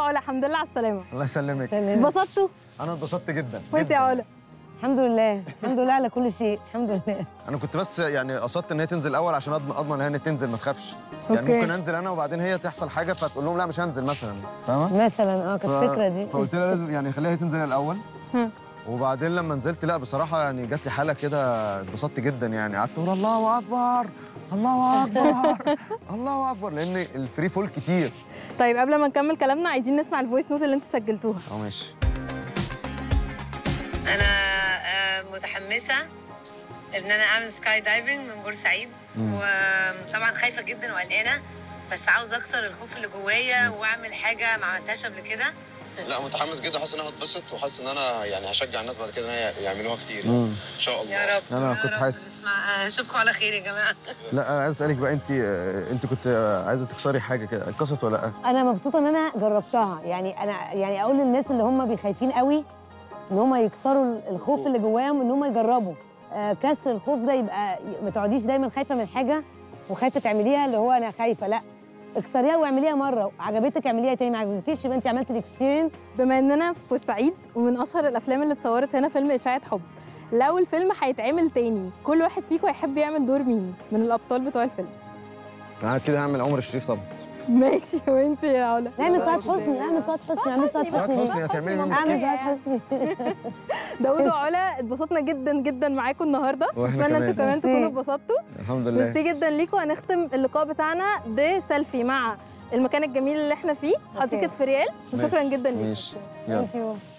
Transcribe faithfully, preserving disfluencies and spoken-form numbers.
علا، الحمد لله على السلامه. الله يسلمك. اتبسطتوا؟ انا اتبسطت جدا. وانت يا علا؟ الحمد لله، الحمد لله على كل شيء، الحمد لله. انا كنت بس يعني قصدت ان هي تنزل الاول عشان اضمن اضمن ان هي تنزل ما تخافش. يعني أوكي. ممكن انزل انا وبعدين هي تحصل حاجه فتقول لهم لا مش هنزل مثلا، فاهمه؟ مثلا اه كانت الفكره دي. فقلت لها لازم يعني خليها هي تنزل الاول. وبعدين لما نزلت لا بصراحه يعني جات لي حاله كده اتبسطت جدا، يعني قعدت اقول الله اكبر الله اكبر الله اكبر لان الفري فول كتير. طيب قبل ما نكمل كلامنا عايزين نسمع الفويس نوت اللي انت سجلتوها. اه ماشي. انا متحمسه ان انا اعمل سكاي دايفنج من بورسعيد، وطبعا خايفه جدا وقلقانه، بس عاوز اكسر الخوف اللي جوايا واعمل حاجه ما عملتهاش قبل كده. لا متحمس جدا، حاسس ان انا هتبسط وحاسس ان انا يعني هشجع الناس بعد كده ان هي يعملوها كتير يعني. ان شاء الله يا رب. انا كنت حاسس. نسمع اشوفكم على خير يا جماعه. لا انا عايز اسالك بقى، انت انت كنت عايزه تكسري حاجه كده، اتكسرت ولا لا؟ انا مبسوطه ان انا جربتها، يعني انا يعني اقول للناس اللي هم بيخايفين قوي ان هم يكسروا الخوف اللي جواهم، ان هم يجربوا. آه كسر الخوف ده يبقى ما تقعديش دايما خايفه من حاجه وخايفه تعمليها، اللي هو انا خايفه، لا اكسريها واعمليها مره، عجبتك اعمليها تاني، ما عجبتكيش يبقى انت عملتي الاكسبيرينس. بما اننا في بورسعيد ومن اشهر الافلام اللي اتصورت هنا فيلم اشاعه حب، لو الفيلم هيتعمل تاني كل واحد فيكم هيحب يعمل دور مين من الابطال بتوع الفيلم؟ انا كده هعمل عمر الشريف طبعا. ماشي. وانت يا علا؟ اعمل سعاد حسني، اعمل سعاد حسني، اعمل سعاد سعاد حسني. حسني هتعملي مين؟ اعمل سعاد حسني. داود وعلا اتبسطنا جدا جدا معاكم النهارده، واحنا اتمنى انتوا كمان تكونوا ميرسي. اتبسطتوا. الحمد لله. ميرسي جدا ليكم. هنختم اللقاء بتاعنا بسيلفي مع المكان الجميل اللي احنا فيه، حديقه فريال، وشكرا جدا ليكم. ماشي يلا. ثانك يو.